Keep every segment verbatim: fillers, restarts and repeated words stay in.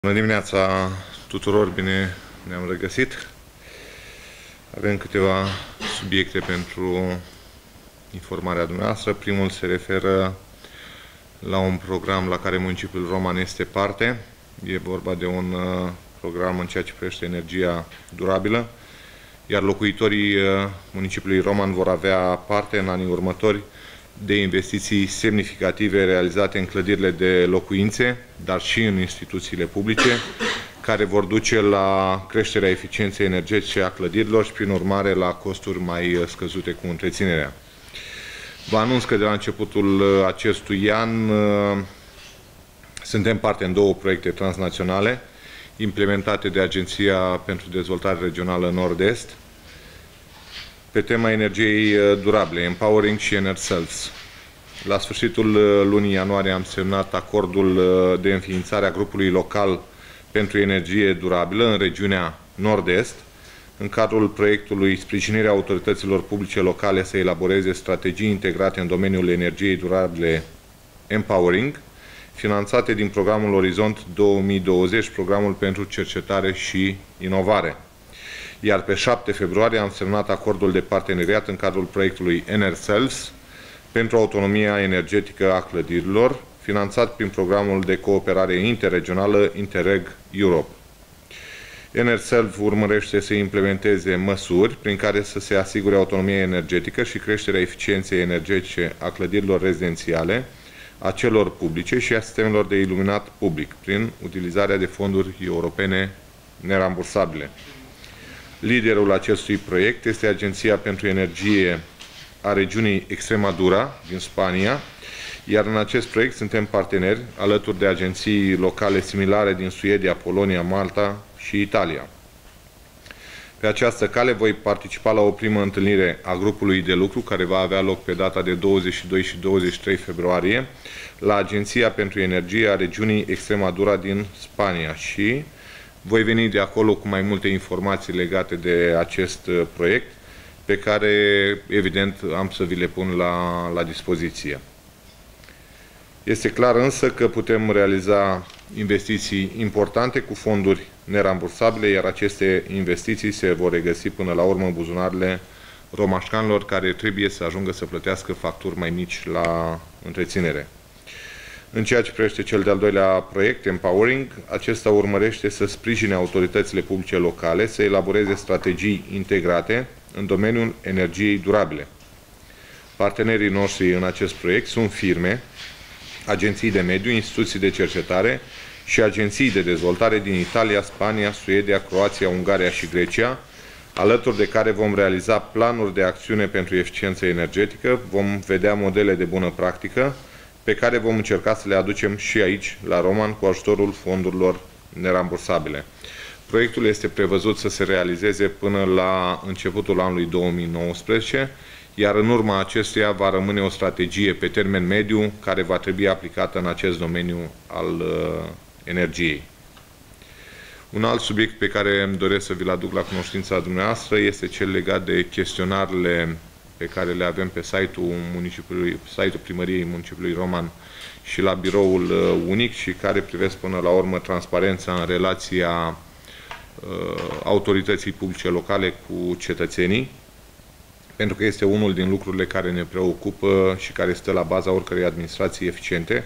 Bună dimineața tuturor, bine ne-am regăsit. Avem câteva subiecte pentru informarea dumneavoastră. Primul se referă la un program la care municipiul Roman este parte. E vorba de un program în ceea ce privește energia durabilă, iar locuitorii municipiului Roman vor avea parte în anii următori de investiții semnificative realizate în clădirile de locuințe, dar și în instituțiile publice, care vor duce la creșterea eficienței energetice a clădirilor și, prin urmare, la costuri mai scăzute cu întreținerea. Vă anunț că de la începutul acestui an suntem parte în două proiecte transnaționale implementate de Agenția pentru Dezvoltare Regională Nord-Est pe tema energiei durabile, Empowering și Enerselves. La sfârșitul lunii ianuarie am semnat acordul de înființare a grupului local pentru energie durabilă în regiunea Nord-Est, în cadrul proiectului sprijinirea autorităților publice locale să elaboreze strategii integrate în domeniul energiei durabile Empowering, finanțate din programul Orizont două mii douăzeci, programul pentru cercetare și inovare. Iar pe șapte februarie am semnat acordul de parteneriat în cadrul proiectului Enerselves pentru autonomia energetică a clădirilor, finanțat prin programul de cooperare interregională Interreg Europe. Enerselves urmărește să implementeze măsuri prin care să se asigure autonomia energetică și creșterea eficienței energetice a clădirilor rezidențiale, a celor publice și a sistemelor de iluminat public, prin utilizarea de fonduri europene nerambursabile. Liderul acestui proiect este Agenția pentru Energie a regiunii Extremadura din Spania, iar în acest proiect suntem parteneri alături de agenții locale similare din Suedia, Polonia, Malta și Italia. Pe această cale voi participa la o primă întâlnire a grupului de lucru care va avea loc pe data de douăzeci și doi și douăzeci și trei februarie la Agenția pentru Energie a regiunii Extremadura din Spania și voi veni de acolo cu mai multe informații legate de acest proiect, pe care, evident, am să vi le pun la, la dispoziție. Este clar însă că putem realiza investiții importante cu fonduri nerambursabile, iar aceste investiții se vor regăsi până la urmă în buzunarele romașcanilor, care trebuie să ajungă să plătească facturi mai mici la întreținere. În ceea ce privește cel de-al doilea proiect, Empowering, acesta urmărește să sprijine autoritățile publice locale să elaboreze strategii integrate în domeniul energiei durabile. Partenerii noștri în acest proiect sunt firme, agenții de mediu, instituții de cercetare și agenții de dezvoltare din Italia, Spania, Suedia, Croația, Ungaria și Grecia, alături de care vom realiza planuri de acțiune pentru eficiență energetică, vom vedea modele de bună practică, pe care vom încerca să le aducem și aici, la Roman, cu ajutorul fondurilor nerambursabile. Proiectul este prevăzut să se realizeze până la începutul anului două mii nouăsprezece, iar în urma acestuia va rămâne o strategie pe termen mediu care va trebui aplicată în acest domeniu al uh, energiei. Un alt subiect pe care îmi doresc să vi-l aduc la cunoștința dumneavoastră este cel legat de chestionarele pe care le avem pe site-ul municipiului, site-ul Primăriei municipiului Roman și la biroul unic și care privesc până la urmă transparența în relația uh, autorității publice locale cu cetățenii, pentru că este unul din lucrurile care ne preocupă și care stă la baza oricărei administrații eficiente.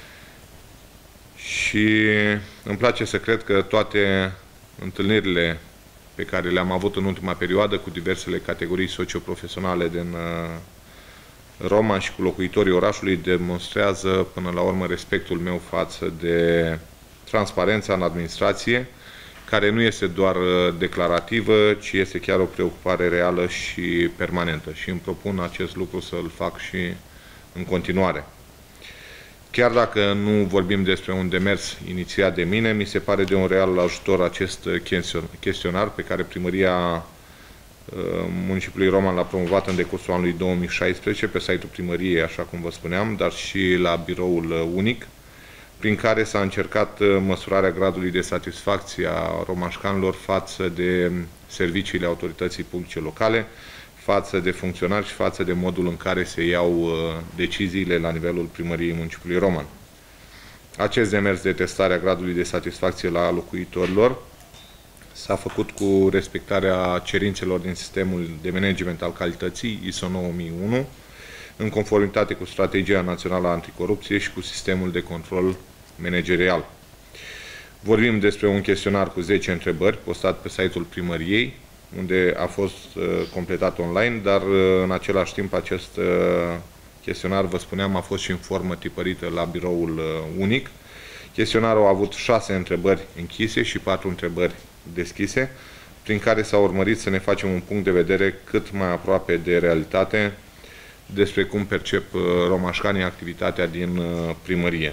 Și îmi place să cred că toate întâlnirile pe care le-am avut în ultima perioadă cu diversele categorii socioprofesionale din Roman și cu locuitorii orașului demonstrează până la urmă respectul meu față de transparența în administrație, care nu este doar declarativă, ci este chiar o preocupare reală și permanentă. Și îmi propun acest lucru să-l fac și în continuare. Chiar dacă nu vorbim despre un demers inițiat de mine, mi se pare de un real ajutor acest chestionar pe care Primăria municipiului Roman l-a promovat în decursul anului două mii șaisprezece pe site-ul Primăriei, așa cum vă spuneam, dar și la biroul unic, prin care s-a încercat măsurarea gradului de satisfacție a romașcanilor față de serviciile autorității publice locale, față de funcționari și față de modul în care se iau deciziile la nivelul Primăriei municipiului Roman. Acest demers de testare a gradului de satisfacție la locuitorilor s-a făcut cu respectarea cerințelor din sistemul de management al calității I S O nouă mii unu, în conformitate cu Strategia Națională Anticorupție și cu sistemul de control managerial. Vorbim despre un chestionar cu zece întrebări postat pe site-ul primăriei, unde a fost uh, completat online, dar uh, în același timp acest uh, chestionar, vă spuneam, a fost și în formă tipărită la biroul uh, unic. Chestionarul a avut șase întrebări închise și patru întrebări deschise, prin care s-a urmărit să ne facem un punct de vedere cât mai aproape de realitate despre cum percep uh, romașcanii activitatea din uh, primărie.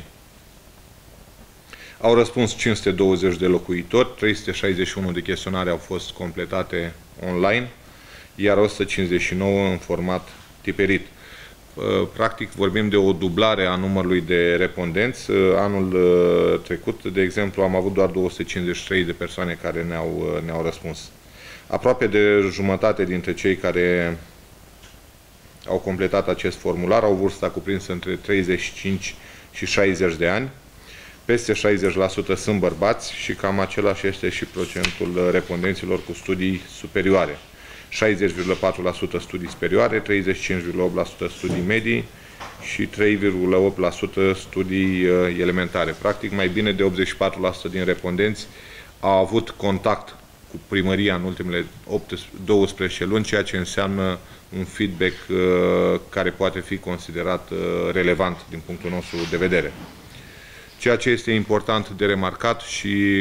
Au răspuns cinci sute douăzeci de locuitori, trei sute șaizeci și unu de chestionare au fost completate online, iar o sută cincizeci și nouă în format tiperit. Practic vorbim de o dublare a numărului de respondenți. Anul trecut, de exemplu, am avut doar două sute cincizeci și trei de persoane care ne-au ne-au răspuns. Aproape de jumătate dintre cei care au completat acest formular au vârsta cuprinsă între treizeci și cinci și șaizeci de ani. Peste șaizeci la sută sunt bărbați și cam același este și procentul respondenților cu studii superioare. șaizeci virgulă patru la sută studii superioare, treizeci și cinci virgulă opt la sută studii medii și trei virgulă opt la sută studii elementare. Practic, mai bine de optzeci și patru la sută din respondenți au avut contact cu primăria în ultimele douăsprezece luni, ceea ce înseamnă un feedback care poate fi considerat relevant din punctul nostru de vedere. Ceea ce este important de remarcat și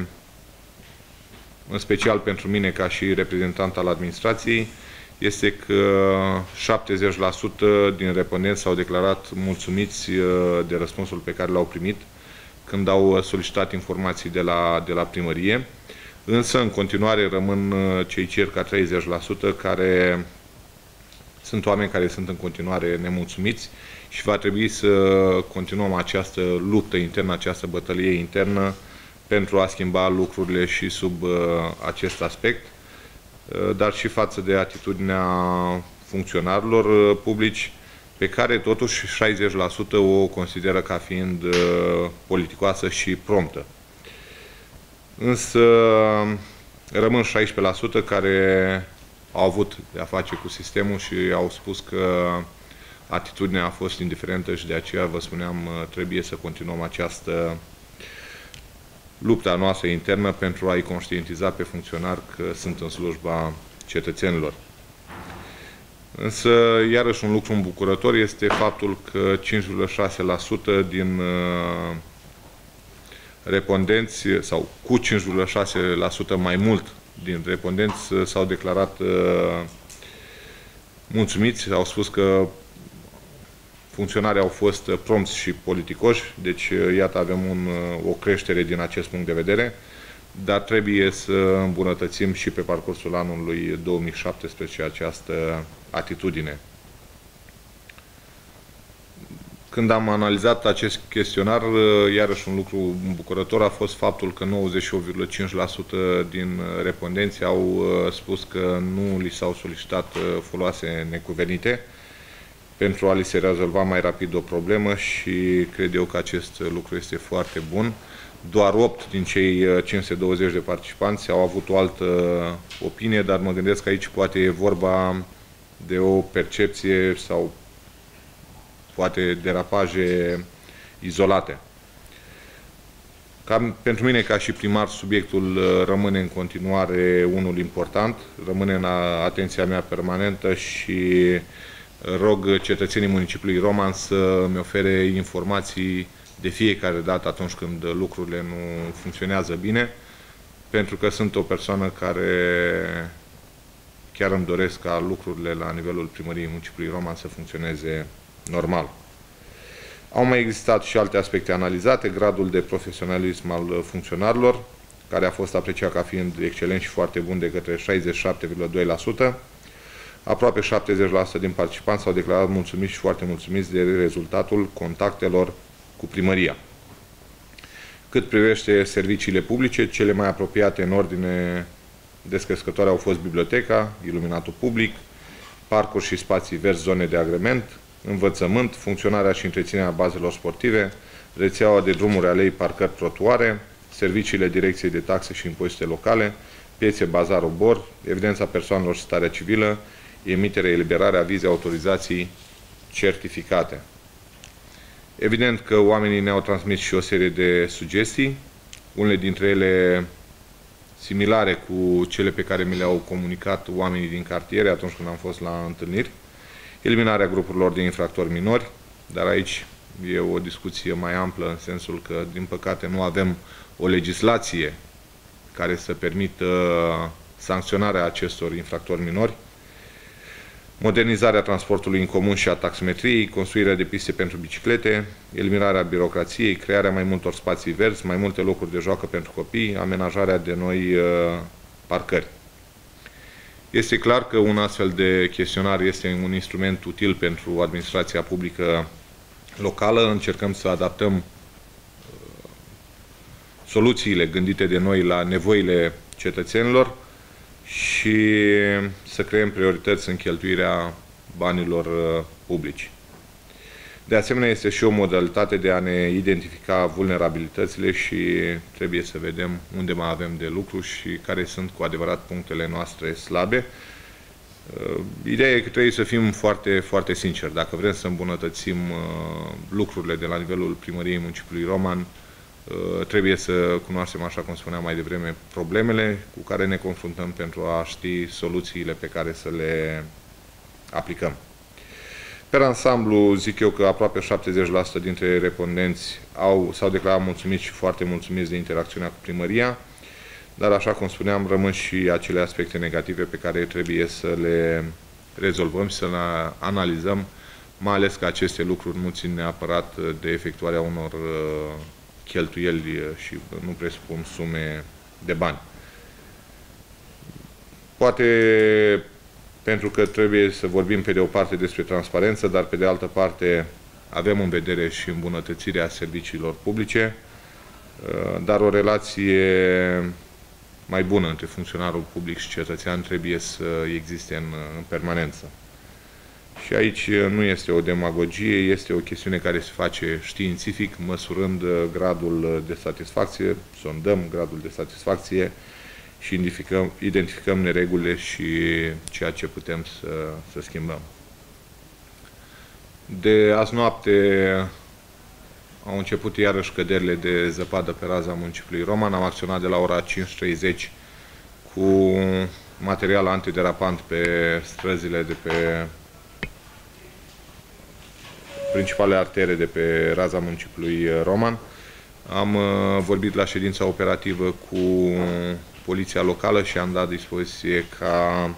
în special pentru mine ca și reprezentant al administrației, este că șaptezeci la sută din respondenți s-au declarat mulțumiți de răspunsul pe care l-au primit când au solicitat informații de la, de la primărie, însă în continuare rămân cei circa treizeci la sută care sunt oameni care sunt în continuare nemulțumiți și va trebui să continuăm această luptă internă, această bătălie internă pentru a schimba lucrurile și sub uh, acest aspect, uh, dar și față de atitudinea funcționarilor uh, publici, pe care totuși șaizeci la sută o consideră ca fiind uh, politicoasă și promptă. Însă rămân șaisprezece la sută care au avut de-a face cu sistemul și au spus că atitudinea a fost indiferentă și de aceea, vă spuneam, trebuie să continuăm această lupta noastră internă pentru a-i conștientiza pe funcționari că sunt în slujba cetățenilor. Însă, iarăși, un lucru îmbucurător este faptul că cinci virgulă șase la sută din uh, respondenți, sau cu cinci virgulă șase la sută mai mult din respondenți s-au declarat uh, mulțumiți, au spus că funcționarii au fost prompți și politicoși, deci iată avem un, o creștere din acest punct de vedere, dar trebuie să îmbunătățim și pe parcursul anului două mii șaptesprezece această atitudine. Când am analizat acest chestionar, iarăși un lucru îmbucurător a fost faptul că nouăzeci și opt virgulă cinci la sută din respondenți au spus că nu li s-au solicitat foloase necuvenite pentru a li se rezolva mai rapid o problemă și cred eu că acest lucru este foarte bun. Doar opt din cei cinci sute douăzeci de participanți au avut o altă opinie, dar mă gândesc că aici poate e vorba de o percepție sau poate derapaje izolate. Cam pentru mine, ca și primar, subiectul rămâne în continuare unul important, rămâne în atenția mea permanentă și rog cetățenii municipiului Roman să-mi ofere informații de fiecare dată atunci când lucrurile nu funcționează bine, pentru că sunt o persoană care chiar îmi doresc ca lucrurile la nivelul primăriei municipiului Roman să funcționeze normal. Au mai existat și alte aspecte analizate, gradul de profesionalism al funcționarilor, care a fost apreciat ca fiind excelent și foarte bun de către șaizeci și șapte virgulă doi la sută. Aproape șaptezeci la sută din participanți s-au declarat mulțumiți și foarte mulțumiți de rezultatul contactelor cu primăria. Cât privește serviciile publice, cele mai apropiate în ordine descrescătoare au fost biblioteca, iluminatul public, parcuri și spații verzi, zone de agrement, învățământ, funcționarea și întreținerea bazelor sportive, rețeaua de drumuri, alei, parcări, trotuare, serviciile Direcției de Taxe și Impozite Locale, piețe, bazar, obor, evidența persoanelor și starea civilă, emitere, eliberare, avize, autorizații, certificate. Evident că oamenii ne-au transmis și o serie de sugestii, unele dintre ele similare cu cele pe care mi le-au comunicat oamenii din cartiere atunci când am fost la întâlniri. Eliminarea grupurilor de infractori minori, dar aici e o discuție mai amplă în sensul că, din păcate, nu avem o legislație care să permită sancționarea acestor infractori minori. Modernizarea transportului în comun și a taximetriei, construirea de piste pentru biciclete, eliminarea birocrației, crearea mai multor spații verzi, mai multe locuri de joacă pentru copii, amenajarea de noi uh, parcări. Este clar că un astfel de chestionar este un instrument util pentru administrația publică locală. Încercăm să adaptăm uh, soluțiile gândite de noi la nevoile cetățenilor și să creăm priorități în cheltuirea banilor publici. De asemenea, este și o modalitate de a ne identifica vulnerabilitățile și trebuie să vedem unde mai avem de lucru și care sunt cu adevărat punctele noastre slabe. Ideea e că trebuie să fim foarte, foarte sinceri. Dacă vrem să îmbunătățim lucrurile de la nivelul Primăriei Municipiului Roman, trebuie să cunoaștem, așa cum spuneam mai devreme, problemele cu care ne confruntăm pentru a ști soluțiile pe care să le aplicăm. Pe ansamblu, zic eu că aproape șaptezeci la sută dintre respondenți au, s-au declarat mulțumiți și foarte mulțumiți de interacțiunea cu primăria, dar, așa cum spuneam, rămân și acele aspecte negative pe care trebuie să le rezolvăm și să le analizăm, mai ales că aceste lucruri nu țin neapărat de efectuarea unor cheltuieli și nu presupun sume de bani. Poate pentru că trebuie să vorbim pe de o parte despre transparență, dar pe de altă parte avem în vedere și îmbunătățirea serviciilor publice, dar o relație mai bună între funcționarul public și cetățean trebuie să existe în, în permanență. Și aici nu este o demagogie, este o chestiune care se face științific, măsurând gradul de satisfacție, sondăm gradul de satisfacție și identificăm, identificăm neregulile și ceea ce putem să, să schimbăm. De azi noapte au început iarăși căderile de zăpadă pe raza municipiului Roman. Am acționat de la ora cinci și treizeci cu material antiderapant pe străzile de pe principale artere de pe raza municipiului Roman. Am uh, vorbit la ședința operativă cu poliția locală și am dat dispoziție ca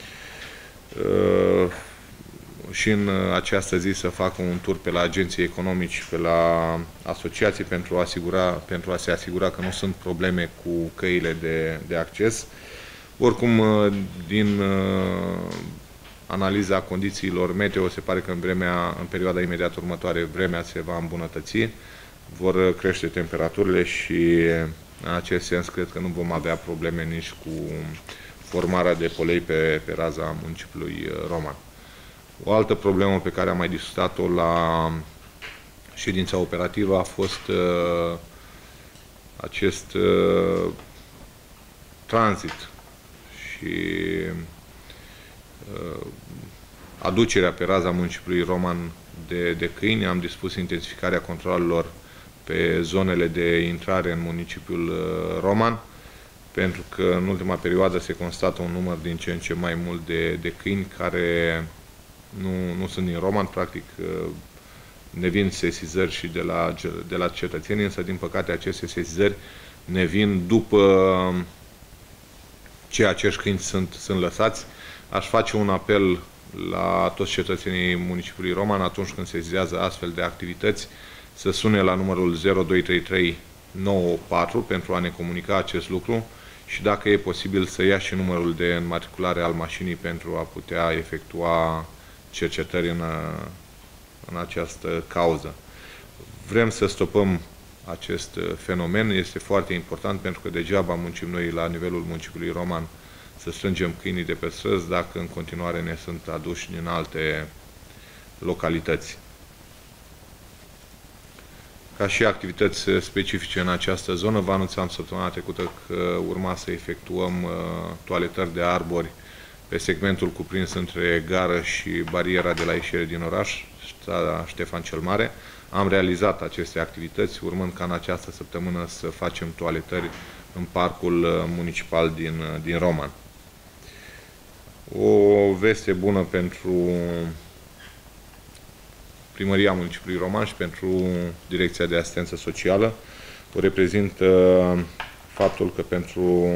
uh, și în această zi să facă un tur pe la agenții economici, pe la asociații pentru a, asigura, pentru a se asigura că nu sunt probleme cu căile de, de acces. Oricum, uh, din uh, analiza condițiilor meteo, se pare că în, vremea, în perioada imediat următoare vremea se va îmbunătăți, vor crește temperaturile și în acest sens cred că nu vom avea probleme nici cu formarea de polei pe, pe raza municipiului Roman. O altă problemă pe care am mai discutat-o la ședința operativă a fost uh, acest uh, tranzit și aducerea pe raza municipiului Roman de, de câini. Am dispus intensificarea controlelor pe zonele de intrare în municipiul Roman, pentru că în ultima perioadă se constată un număr din ce în ce mai mult de, de câini care nu, nu sunt din Roman, practic ne vin sesizări și de la, de la cetățeni, însă din păcate aceste sesizări ne vin după ce acești câini sunt, sunt lăsați. Aș face un apel la toți cetățenii municipiului Roman atunci când se zizează astfel de activități să sune la numărul zero doi trei trei nouă patru pentru a ne comunica acest lucru și, dacă e posibil, să ia și numărul de înmatriculare al mașinii pentru a putea efectua cercetări în, în această cauză. Vrem să stopăm acest fenomen, este foarte important, pentru că degeaba muncim noi la nivelul municipiului Roman să strângem câinii de pe străzi dacă în continuare ne sunt aduși din alte localități. ca și activități specifice în această zonă. Vă anunțam săptămâna trecută că urma să efectuăm uh, toaletări de arbori pe segmentul cuprins între gară și bariera de la ieșire din oraș, strada Ștefan cel Mare. Am realizat aceste activități, urmând ca în această săptămână să facem toaletări în parcul municipal din, din Roman. O veste bună pentru Primăria Municipiului Roman și pentru Direcția de Asistență Socială o reprezintă faptul că pentru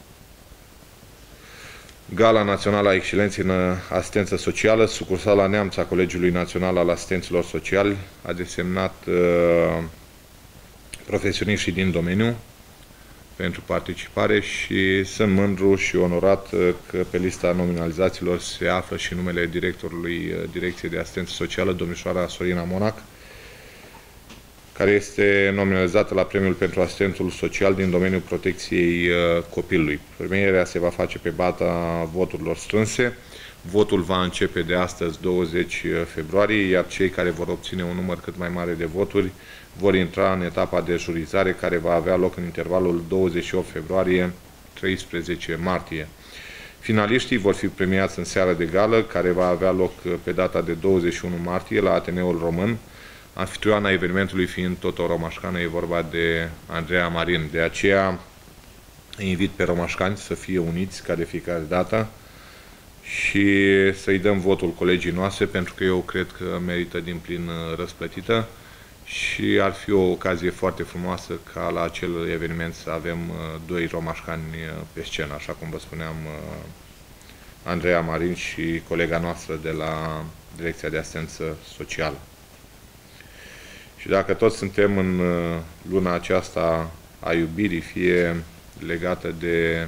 Gala Națională a Excelenței în Asistență Socială, sucursala Neamț a Colegiului Național al Asistenților Sociali a desemnat uh, profesioniștii din domeniu pentru participare și sunt mândru și onorat că pe lista nominalizaților se află și numele directorului Direcției de Asistență Socială, domnișoara Sorina Monac, care este nominalizată la premiul pentru asistentul social din domeniul protecției copilului. Premierea se va face pe baza voturilor strânse. Votul va începe de astăzi, douăzeci februarie, iar cei care vor obține un număr cât mai mare de voturi vor intra în etapa de jurizare, care va avea loc în intervalul douăzeci și opt februarie - treisprezece martie. Finaliștii vor fi premiați în seara de gală, care va avea loc pe data de douăzeci și unu martie la Ateneul Român, anfitrioana evenimentului fiind tot o romașcană, e vorba de Andreea Marin. De aceea invit pe romașcani să fie uniți ca de fiecare dată și să-i dăm votul colegii noastre, pentru că eu cred că merită din plin răsplătită și ar fi o ocazie foarte frumoasă ca la acel eveniment să avem doi romașcani pe scenă, așa cum vă spuneam, Andreea Marin și colega noastră de la Direcția de Asistență Socială. Și dacă toți suntem în luna aceasta a iubirii, fie legată de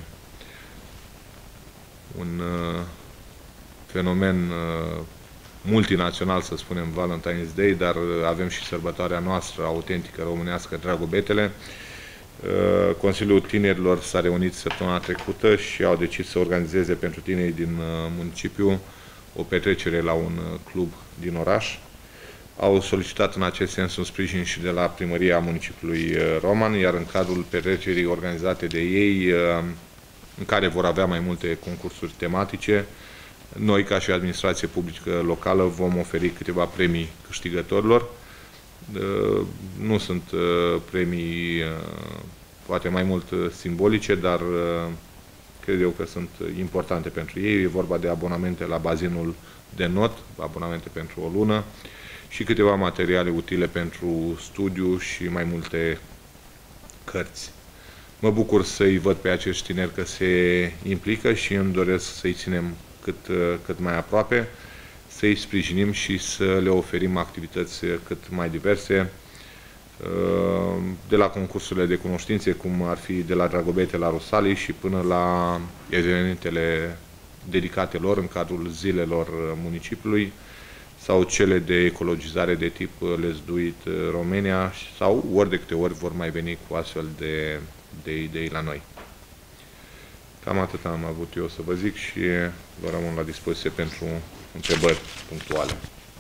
un fenomen multinațional, să spunem, Valentine's Day, dar avem și sărbătoarea noastră autentică românească, Dragobetele. Consiliul Tinerilor s-a reunit săptămâna trecută și au decis să organizeze pentru tinerii din municipiu o petrecere la un club din oraș. Au solicitat în acest sens un sprijin și de la Primăria Municipiului Roman, iar în cadrul petrecerii organizate de ei, în care vor avea mai multe concursuri tematice, noi, ca și administrație publică locală, vom oferi câteva premii câștigătorilor. Nu sunt premii, poate mai mult simbolice, dar cred eu că sunt importante pentru ei. E vorba de abonamente la bazinul de not, abonamente pentru o lună și câteva materiale utile pentru studiu și mai multe cărți. Mă bucur să-i văd pe acești tineri că se implică și îmi doresc să-i ținem cât, cât mai aproape, să-i sprijinim și să le oferim activități cât mai diverse, de la concursurile de cunoștințe, cum ar fi de la Dragobete la Rosalii, și până la evenimentele dedicate lor în cadrul zilelor municipiului, sau cele de ecologizare de tip Let's Do It Romania, sau ori de câte ori vor mai veni cu astfel de, de idei la noi. Cam atât am avut eu să vă zic și vă rămân la dispoziție pentru întrebări punctuale.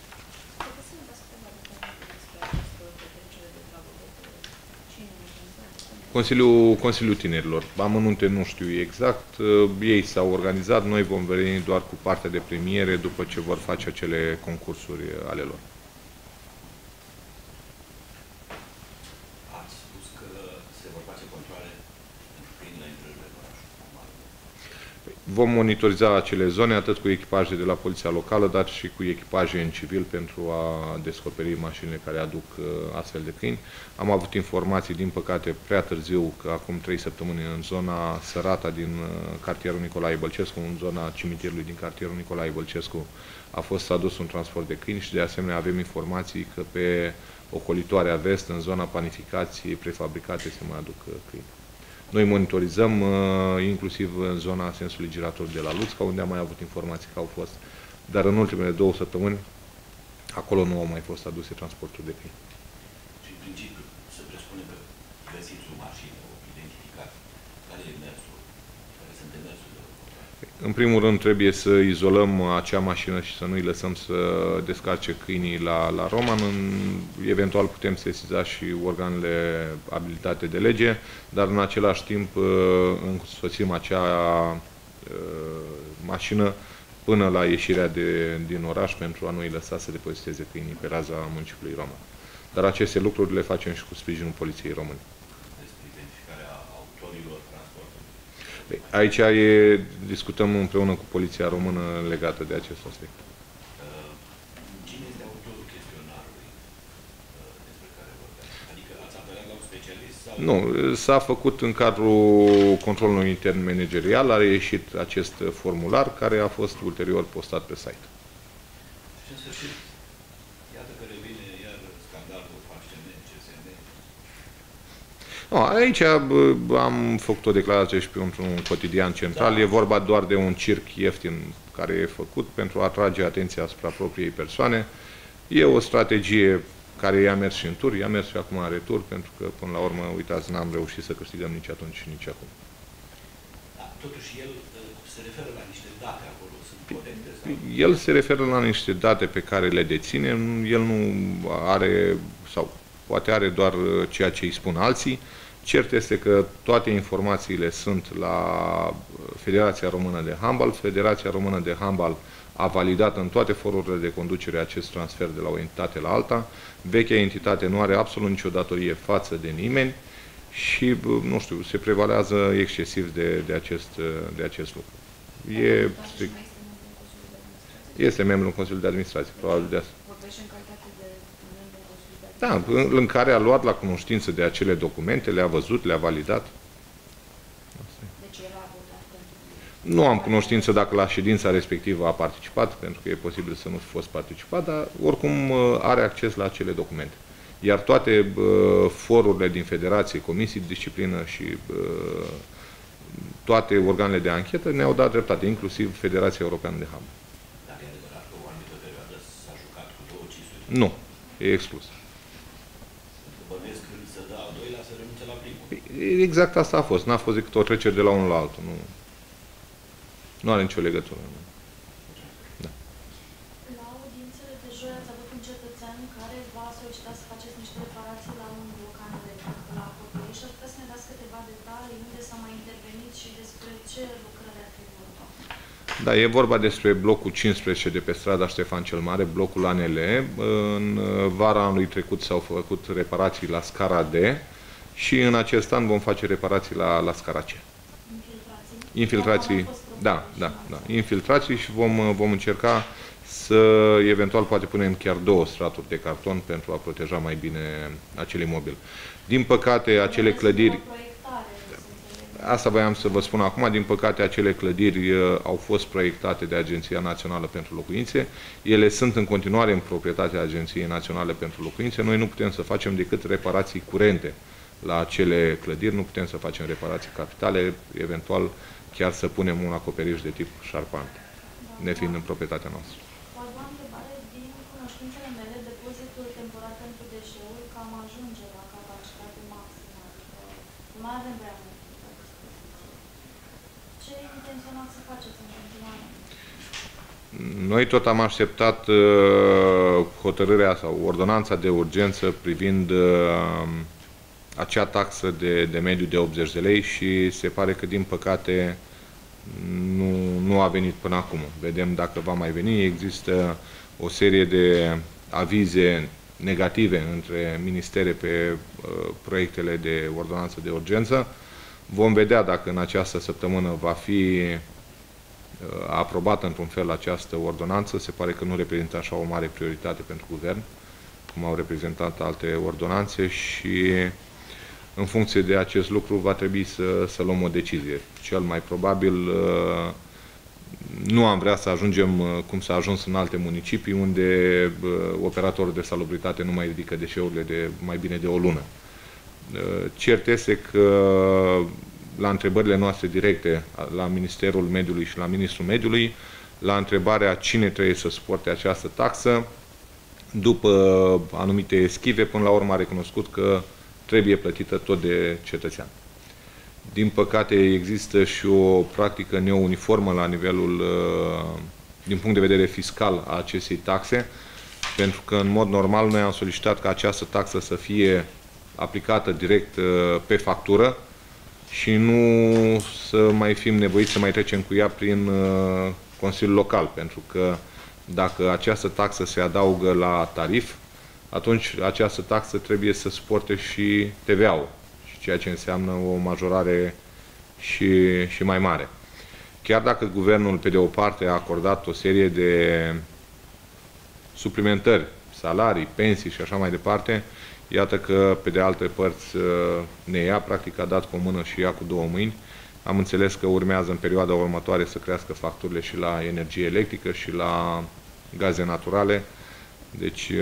Consiliul, Consiliul Tinerilor. Amănunte nu știu exact. Ei s-au organizat, noi vom veni doar cu partea de premiere după ce vor face acele concursuri ale lor. Ați spus că se vor face controale pentru câini la intrările în oraș. Vom monitoriza acele zone atât cu echipaje de la Poliția Locală, dar și cu echipaje în civil pentru a descoperi mașinile care aduc astfel de câini. Am avut informații, din păcate, prea târziu, că acum trei săptămâni în zona Sărata din cartierul Nicolae Bălcescu, în zona cimitirului din cartierul Nicolae Bălcescu, a fost adus un transport de câini și de asemenea avem informații că pe ocolitoarea vest, în zona panificației prefabricate, se mai aduc câini. Noi monitorizăm inclusiv în zona sensului girator de la Luțca, unde am mai avut informații că au fost, dar în ultimele două săptămâni acolo nu au mai fost aduse transporturi de câini. Și în principiu se presupune că găsiți o mașină, o identificat, care e mersul, care sunt demersurile? În primul rând trebuie să izolăm acea mașină și să nu îi lăsăm să descarce câinii la, la Roman. În, eventual putem sesiza și organele abilitate de lege, dar în același timp însoțim acea uh, mașină până la ieșirea de, din oraș pentru a nu îi lăsa să depoziteze câinii pe raza municipiului Roman. Dar aceste lucruri le facem și cu sprijinul Poliției Române. Despre identificarea autorilor transportului. Aici e, discutăm împreună cu Poliția Română legată de acest aspect. Cine este autorul chestionarului despre care vorbeați? Adică ați apelat la un specialist? Sau... Nu, s-a făcut în cadrul controlului intern managerial, a reieșit acest formular care a fost ulterior postat pe site. Și în sfârșit, iată că revine iar scandalul F C M, C S M. No, aici am făcut o declarație și pentru un cotidian central. E vorba doar de un circ ieftin care e făcut pentru a atrage atenția asupra propriei persoane. E o strategie care i-a mers și în tur, i-a mers și acum în retur, pentru că, până la urmă, uitați, n-am reușit să câștigăm nici atunci și nici acum. Da, totuși, el se referă la niște date acolo, sunt corecte? Sau? El se referă la niște date pe care le deține, el nu are, sau poate are doar ceea ce îi spun alții. Cert este că toate informațiile sunt la Federația Română de Handbal. Federația Română de Handbal a validat în toate forurile de conducere acest transfer de la o entitate la alta. Vechea entitate nu are absolut nicio datorie față de nimeni și, nu știu, se prevalează excesiv de, de, acest, de acest lucru. E, este membru în Consiliul de Administrație, probabil de asta. Da, în care a luat la cunoștință de acele documente, le-a văzut, le-a validat. Deci el a votat pentru... Nu am cunoștință dacă la ședința respectivă a participat, pentru că e posibil să nu fi fost participat, dar oricum are acces la acele documente. Iar toate uh, forurile din Federație, Comisii de Disciplină și uh, toate organele de anchetă ne-au dat dreptate, inclusiv Federația Europeană de Handbal. Dacă e adevărat că o anumită perioadă s-a jucat cu două cisuri? Nu, e exclus. Bănuiesc când se dă al doilea, să renunțe la primul. Exact asta a fost. N-a fost decât o trecere de la unul la altul. Nu, nu are nicio legătură. Da. La audiențele de joi ați avut un cetățean care v-a solicitat să faceți niște reparații la un bloc la acoperiș și ați putea să ne dați câteva detalii, unde s-a mai intervenit și despre ce lucrări ar fi vorba. Da, e vorba despre blocul cincisprezece de pe strada Ștefan cel Mare, blocul A N L. În vara anului trecut s-au făcut reparații la scara D și în acest an vom face reparații la, la scara C. Infiltrații? Infiltrații, da, da, da. Infiltrații și vom, vom încerca să, eventual, poate punem chiar două straturi de carton pentru a proteja mai bine acel imobil. Din păcate, acele clădiri... Asta voiam să vă spun acum, din păcate acele clădiri uh, au fost proiectate de Agenția Națională pentru Locuințe, ele sunt în continuare în proprietatea Agenției Naționale pentru Locuințe, noi nu putem să facem decât reparații curente la acele clădiri, nu putem să facem reparații capitale, eventual chiar să punem un acoperiș de tip șarpant, nefiind în proprietatea noastră. O a doua întrebare, din cunoștințele mele, depozitul temporar pentru deșeuri cam ajunge la capacitate maximă, adică mai avem prea mult. Ce intenționați să faceți în continuare? Noi tot am așteptat uh, hotărârea sau ordonanța de urgență privind uh, acea taxă de, de mediu de optzeci de lei și se pare că, din păcate, nu, nu a venit până acum. Vedem dacă va mai veni. Există o serie de avize negative între ministere pe uh, proiectele de ordonanță de urgență. Vom vedea dacă în această săptămână va fi uh, aprobată într-un fel această ordonanță. Se pare că nu reprezintă așa o mare prioritate pentru guvern, cum au reprezentat alte ordonanțe și în funcție de acest lucru va trebui să, să luăm o decizie. Cel mai probabil uh, nu am vrea să ajungem uh, cum s-a ajuns în alte municipii unde uh, operatorul de salubritate nu mai ridică deșeurile de mai bine de o lună. Cert este că la întrebările noastre directe la Ministerul Mediului și la Ministrul Mediului, la întrebarea cine trebuie să suporte această taxă, după anumite eschive, până la urmă a recunoscut că trebuie plătită tot de cetățean. Din păcate există și o practică neuniformă la nivelul, din punct de vedere fiscal, a acestei taxe, pentru că în mod normal noi am solicitat ca această taxă să fie aplicată direct pe factură și nu să mai fim nevoiți să mai trecem cu ea prin Consiliul Local, pentru că dacă această taxă se adaugă la tarif, atunci această taxă trebuie să suporte și T V A-ul, ceea ce înseamnă o majorare și, și mai mare. Chiar dacă guvernul, pe de o parte, a acordat o serie de suplimentări, salarii, pensii și așa mai departe, iată că, pe de alte părți, ne ia, practic a dat cu o mână și ia cu două mâini. Am înțeles că urmează în perioada următoare să crească facturile și la energie electrică și la gaze naturale. Deci,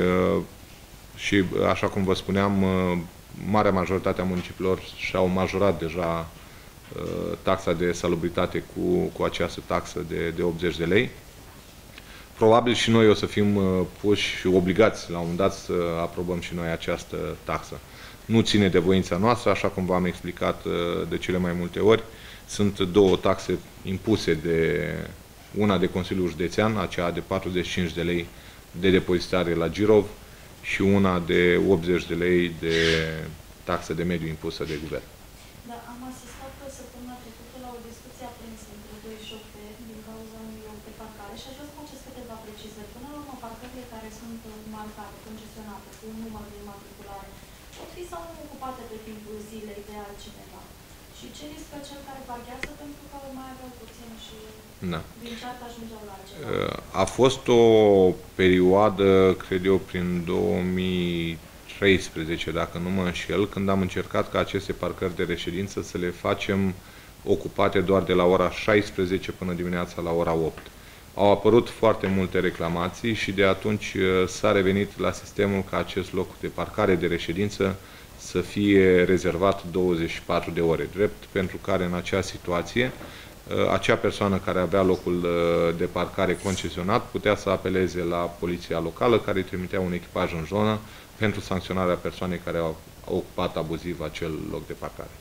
și așa cum vă spuneam, marea majoritate a municipiilor și-au majorat deja taxa de salubritate cu, cu această taxă de, de optzeci de lei. Probabil și noi o să fim puși și obligați la un moment dat să aprobăm și noi această taxă. Nu ține de voința noastră, așa cum v-am explicat de cele mai multe ori. Sunt două taxe impuse, de una de Consiliul Județean, aceea de patruzeci și cinci de lei de depozitare la Girov, și una de optzeci de lei de taxă de mediu impusă de guvern. Da, am asistat săptămâna trecută la o discuție aprinsă între doi șoferi din cauza unui loc de parcare și aș vrea să faceți câteva precizări. Până la urmă, parcările care sunt marcate, concesionate, cu un număr de imatriculare, pot fi sau nu ocupate pe timpul zilei de altcineva. Și ce riscă cel care parchează pentru că mai aveau puțin și da. Din ceartă ajungeau la altceva? A fost o perioadă, cred eu, prin două mii treisprezece, dacă nu mă înșel, când am încercat ca aceste parcări de reședință să le facem ocupate doar de la ora șaisprezece până dimineața la ora opt. Au apărut foarte multe reclamații și de atunci s-a revenit la sistemul ca acest loc de parcare de reședință să fie rezervat douăzeci și patru de ore, drept pentru care în acea situație acea persoană care avea locul de parcare concesionat putea să apeleze la poliția locală, care îi trimitea un echipaj în zonă pentru sancționarea persoanei care a ocupat abuziv acel loc de parcare.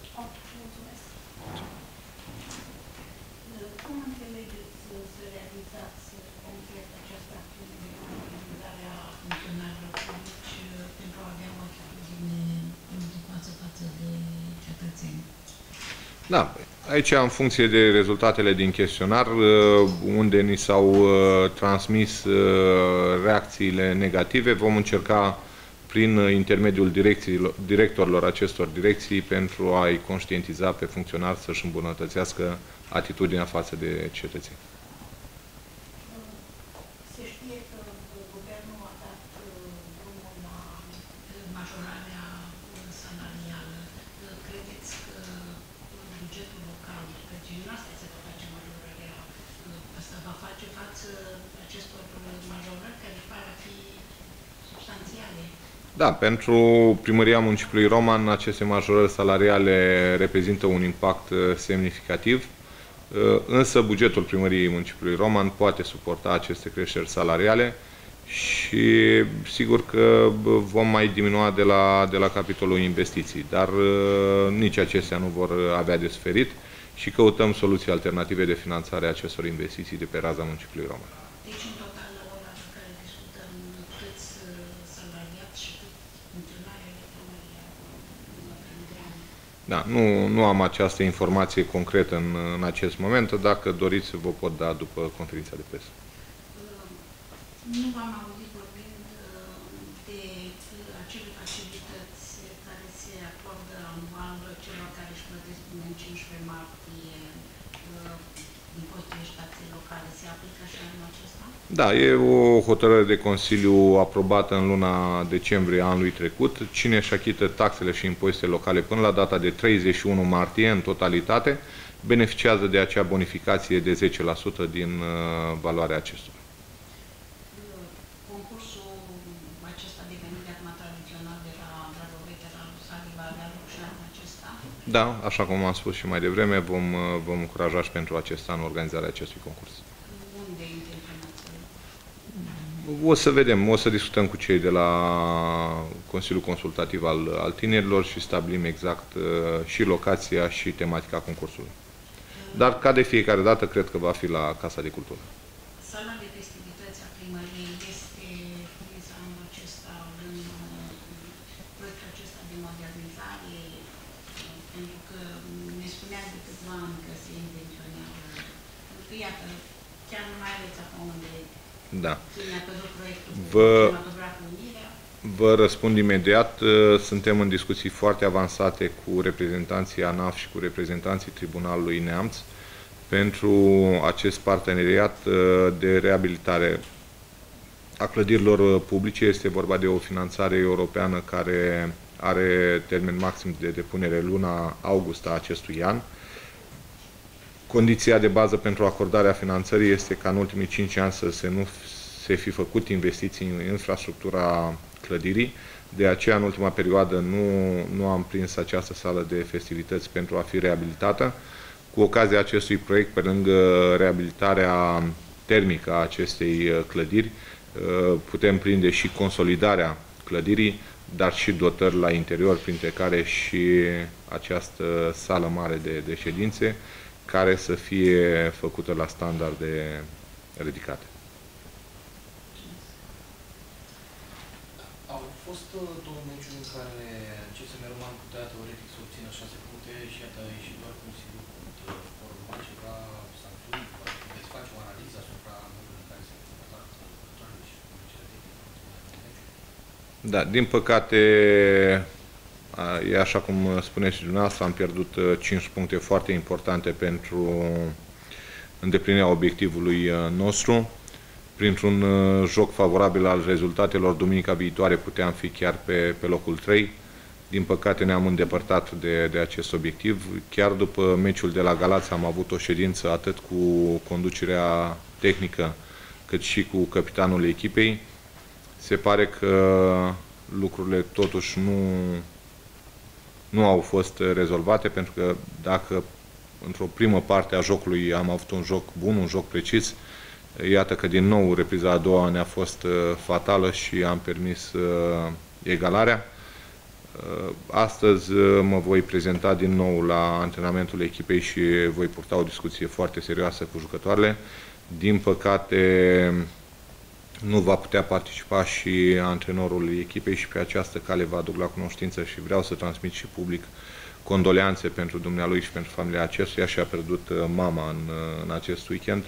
Cum înțelegeți să realizați concret această acțiune de conștientizare a funcționarilor publici pentru a avea o atitudine față față de cetățeni? Da, aici, în funcție de rezultatele din chestionar, unde ni s-au transmis reacțiile negative, vom încerca prin intermediul directorilor acestor direcții pentru a-i conștientiza pe funcționari să-și îmbunătățească atitudinea față de cetățeni. Se știe că guvernul a dat drumul la majorarea salarială. Credeți că bugetul local, că gimnastia se va face majorarea, asta va face față acestor majorări care par a fi substanțiale? Da, pentru Primăria Municipiului Roman, aceste majorări salariale reprezintă un impact semnificativ, însă bugetul Primăriei Municipiului Roman poate suporta aceste creșteri salariale și sigur că vom mai diminua de la, de la capitolul investiții, dar nici acestea nu vor avea de suferit și căutăm soluții alternative de finanțare a acestor investiții de pe raza Municipiului Roman. Deci, în total, la ora pe care discutăm, câți salariați și câți funcționari ai Primăria? Da, nu, nu am această informație concretă în, în acest moment. Dacă doriți, vă pot da după conferința de presă. Nu v-am auzit vorbind de acele facilități care se acordă anual celor care își plătesc până în cincisprezece martie impozitele și taxe locale. Se aplică așa anul acesta? Da, e o hotărâre de Consiliu aprobată în luna decembrie anului trecut. Cine își achită taxele și impozitele locale până la data de treizeci și unu martie în totalitate, beneficiază de acea bonificație de zece la sută din uh, valoarea acestora. Concursul acesta devenit de acum tradițional de la Dragovețe, la Rusali, va avea loc și anul acesta? Da, așa cum am spus și mai devreme, vom, vom încuraja și pentru acest an organizarea acestui concurs. Unde intenționați? O să vedem, o să discutăm cu cei de la Consiliul Consultativ al, al Tinerilor și stabilim exact uh, și locația și tematica concursului. Dar, ca de fiecare dată, cred că va fi la Casa de Cultură. Sala de festivități a primăriei este prinsă anul acesta în proiectul acesta de modernizare, pentru că ne spunea de câțiva ani că se intenționează. Pentru că, iată, chiar nu mai aveți acum unde Da. ține pe tot proiectul Vă, cinematograful Unirea. vă răspund imediat. Suntem în discuții foarte avansate cu reprezentanții ANAF și cu reprezentanții Tribunalului Neamț pentru acest parteneriat de reabilitare a clădirilor publice. Este vorba de o finanțare europeană care are termen maxim de depunere luna august a acestui an. Condiția de bază pentru acordarea finanțării este ca în ultimii cinci ani să se nu se fi făcut investiții în infrastructura clădirii. De aceea, în ultima perioadă, nu, nu am prins această sală de festivități pentru a fi reabilitată. Cu ocazia acestui proiect, pe lângă reabilitarea termică a acestei clădiri, putem prinde și consolidarea clădirii, dar și dotări la interior, printre care și această sală mare de, de ședințe, care să fie făcută la standarde ridicate. Au fost două meciuri în care C S M Roman putea teoretic să obțină șase puncte și iată a ieșit doar cu un singur punct. Vor urma ceva sancțiuni, veți face o analiză asupra modului în care se comportat lucrătoarele și condițiile tehnice. Da, din păcate, e așa cum spuneți și dumneavoastră, am pierdut cinci puncte foarte importante pentru îndeplinirea obiectivului nostru. Printr-un joc favorabil al rezultatelor, duminica viitoare puteam fi chiar pe, pe locul trei. Din păcate ne-am îndepărtat de, de acest obiectiv. Chiar după meciul de la Galați am avut o ședință atât cu conducerea tehnică cât și cu capitanul echipei. Se pare că lucrurile totuși nu, nu au fost rezolvate, pentru că dacă într-o primă parte a jocului am avut un joc bun, un joc precis, iată că din nou repriza a doua ne-a fost fatală și am permis egalarea. Astăzi mă voi prezenta din nou la antrenamentul echipei și voi purta o discuție foarte serioasă cu jucătoarele. Din păcate nu va putea participa și antrenorul echipei și pe această cale vă aduc la cunoștință și vreau să transmit și public condoleanțe pentru dumnealui și pentru familia acestuia, și a pierdut mama în, în acest weekend.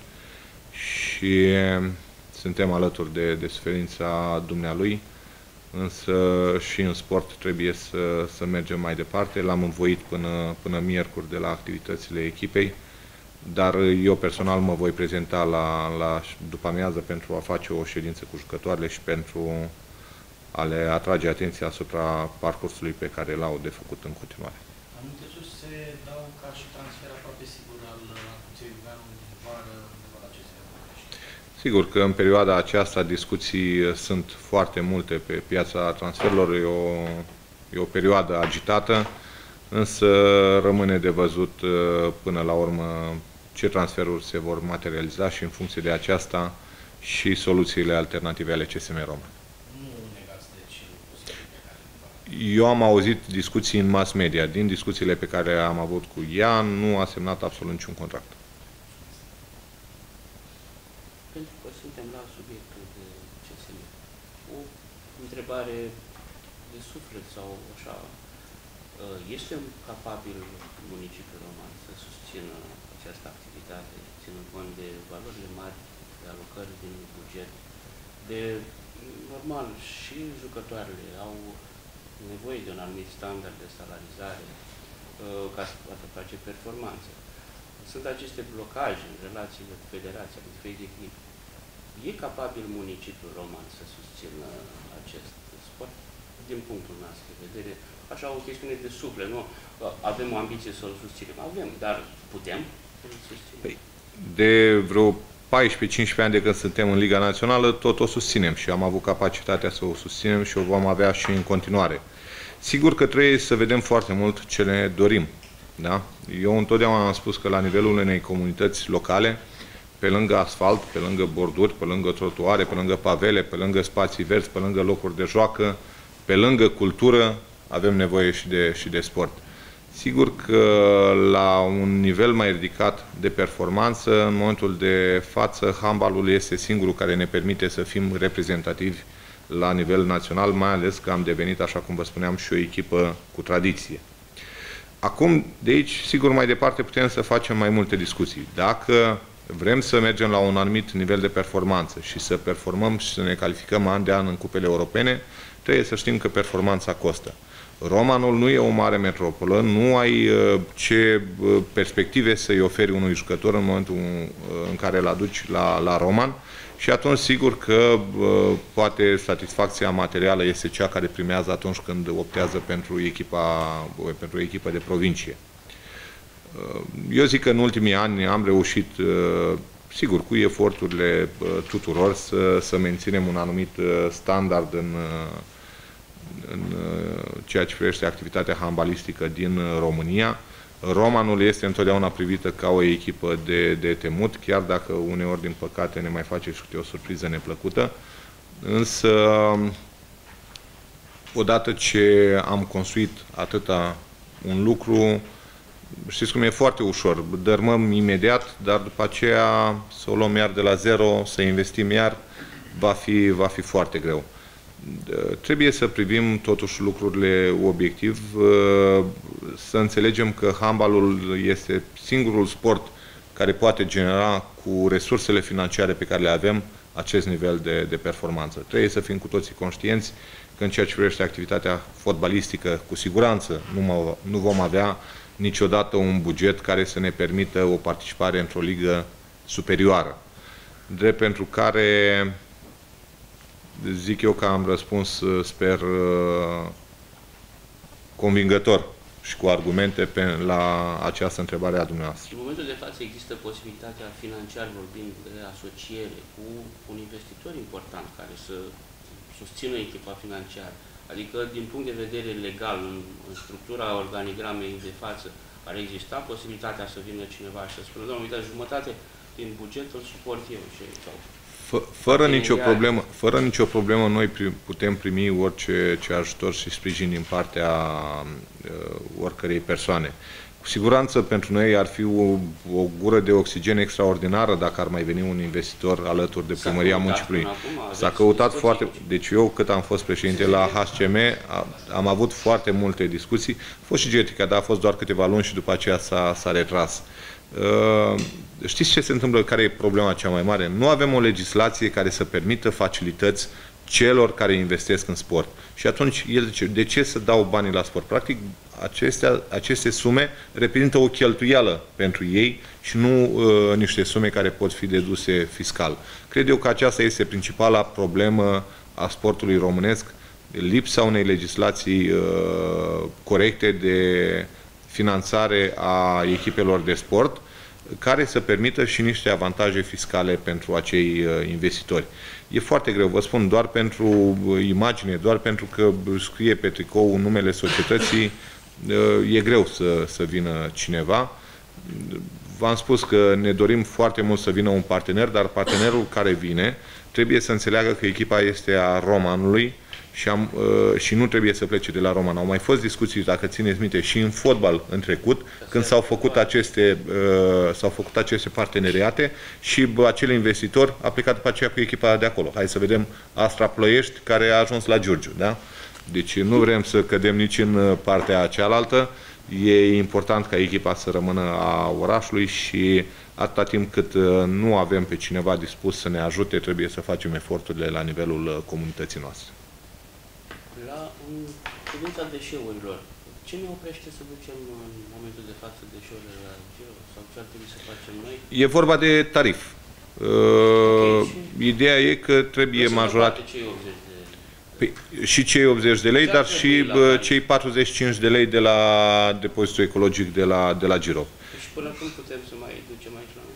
Și suntem alături de, de suferința dumnealui, însă și în sport trebuie să, să mergem mai departe. L-am învoit până, până miercuri de la activitățile echipei, dar eu personal mă voi prezenta la, la după amiază pentru a face o ședință cu jucătoarele și pentru a le atrage atenția asupra parcursului pe care l-au de făcut în continuare. Anumite surse se dau ca și transfer aproape sigur al Ancuței Iulianu din vară undeva la C S M. Sigur că în perioada aceasta discuții sunt foarte multe pe piața transferurilor, e o, e o perioadă agitată, însă rămâne de văzut până la urmă ce transferuri se vor materializa și în funcție de aceasta și soluțiile alternative ale C S M Roma. Nu negați deci posibilitatea care Eu am auzit discuții în mass media. Din discuțiile pe care am avut cu ea, nu a semnat absolut niciun contract. Pentru că suntem la subiectul de C S M. O întrebare de suflet sau așa. Este capabil municipiul Roman să susțină această activitate, ținând cont de valorile mari, de alocări din buget, de, normal, și jucătoarele au nevoie de un anumit standard de salarizare ca să poată face performanță. Sunt aceste blocaje în relațiile cu federația, cu diferite echipe. E capabil municipiul Roman să susțină acest sport? Din punctul nostru de vedere, așa o chestiune de suflet, nu? Avem o ambiție să-l susținem, avem, dar putem să-l susținem? Păi, de vreo paisprezece cincisprezece ani de când suntem în Liga Națională, tot o susținem și am avut capacitatea să o susținem și o vom avea și în continuare. Sigur că trebuie să vedem foarte mult ce ne dorim. Da? Eu întotdeauna am spus că la nivelul unei comunități locale pe lângă asfalt, pe lângă borduri, pe lângă trotuare, pe lângă pavele, pe lângă spații verzi, pe lângă locuri de joacă, pe lângă cultură, avem nevoie și de, și de sport. Sigur că la un nivel mai ridicat de performanță, în momentul de față, handbalul este singurul care ne permite să fim reprezentativi la nivel național, mai ales că am devenit, așa cum vă spuneam, și o echipă cu tradiție. Acum, de aici, sigur, mai departe putem să facem mai multe discuții. Dacă vrem să mergem la un anumit nivel de performanță și să performăm și să ne calificăm an de an în cupele europene, trebuie să știm că performanța costă. Romanul nu e o mare metropolă, nu ai uh, ce uh, perspective să-i oferi unui jucător în momentul uh, în care îl aduci la, la Roman și atunci sigur că uh, poate satisfacția materială este cea care primează atunci când optează pentru echipa, uh, pentru o echipă de provincie. Uh, eu zic că în ultimii ani am reușit, uh, sigur, cu eforturile uh, tuturor să, să menținem un anumit uh, standard în uh, în ceea ce privește activitatea handbalistică din România. Romanul este întotdeauna privită ca o echipă de, de temut, chiar dacă uneori, din păcate, ne mai face și câte o surpriză neplăcută. Însă, odată ce am construit atâta un lucru, știți cum e foarte ușor, dărmăm imediat, dar după aceea să o luăm iar de la zero, să investim iar, va fi, va fi foarte greu. Trebuie să privim totuși lucrurile obiectiv, să înțelegem că handbalul este singurul sport care poate genera cu resursele financiare pe care le avem acest nivel de, de performanță. Trebuie să fim cu toții conștienți că în ceea ce privește activitatea fotbalistică, cu siguranță nu, mă, nu vom avea niciodată un buget care să ne permită o participare într-o ligă superioară. Drept pentru care zic eu că am răspuns, sper, convingător și cu argumente pe, la această întrebare a dumneavoastră. În momentul de față există posibilitatea, financiar vorbind, de asociere cu un investitor important care să susțină echipa financiară. Adică, din punct de vedere legal, în, în structura organigramei de față, ar exista posibilitatea să vină cineva și să spună, domnule, uite, jumătate din buget îl suport eu și sau... Fără nicio problemă, fără nicio problemă, noi putem primi orice ce ajutor și sprijin din partea uh, oricărei persoane. Cu siguranță pentru noi ar fi o, o gură de oxigen extraordinară dacă ar mai veni un investitor alături de Primăria Municipiului. S-a căutat foarte... Deci eu, cât am fost președinte la H C M, am avut foarte multe discuții. A fost și Getica, dar a fost doar câteva luni și după aceea s-a retras. Uh, știți ce se întâmplă? Care e problema cea mai mare? Nu avem o legislație care să permită facilități celor care investesc în sport. Și atunci, el zice, de ce să dau banii la sport? Practic, acestea, aceste sume reprezintă o cheltuială pentru ei și nu uh, niște sume care pot fi deduse fiscal. Cred eu că aceasta este principala problemă a sportului românesc, lipsa unei legislații uh, corecte de finanțare a echipelor de sport, care să permită și niște avantaje fiscale pentru acei investitori. E foarte greu, vă spun, doar pentru imagine, doar pentru că scrie pe tricou numele societății, e greu să, să vină cineva. V-am spus că ne dorim foarte mult să vină un partener, dar partenerul care vine trebuie să înțeleagă că echipa este a Romanului și, am, uh, și nu trebuie să plece de la Roman. Au mai fost discuții, dacă țineți minte, și în fotbal în trecut, când s-au făcut aceste, uh, s-au făcut aceste parteneriate și bă, acel investitor a plecat după aceea cu echipa de acolo. Hai să vedem Astra Ploiești, care a ajuns la Giurgiu. Da? Deci nu vrem să cădem nici în partea cealaltă. E important ca echipa să rămână a orașului și atâta timp cât nu avem pe cineva dispus să ne ajute, trebuie să facem eforturile la nivelul comunității noastre. La privința deșeurilor, ce ne oprește să ducem în momentul de față deșeurile la Giro? Sau ce ar trebui să facem noi? E vorba de tarif. Okay, și ideea e că trebuie majorat cei optzeci de lei. Păi, și cei optzeci de lei, dar și bă, cei patruzeci și cinci de lei de la depozitul ecologic de la, de la Giro. Și până când putem să mai ducem aici la noi?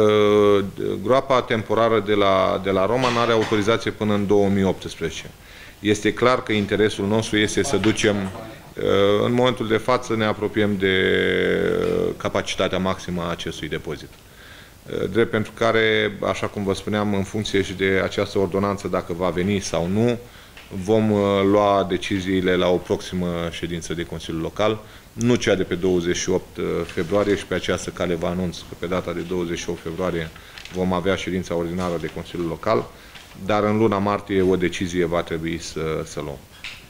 Groapa temporară de la, de la Roman are autorizație până în două mii optsprezece. Este clar că interesul nostru este să ducem, în momentul de față ne apropiem de capacitatea maximă a acestui depozit. drept pentru care, așa cum vă spuneam, în funcție și de această ordonanță, dacă va veni sau nu, vom lua deciziile la o proximă ședință de Consiliul Local, nu cea de pe douăzeci și opt februarie, și pe această cale vă anunț că pe data de douăzeci și opt februarie vom avea ședința ordinară de Consiliul Local, dar în luna martie o decizie va trebui să, să luăm.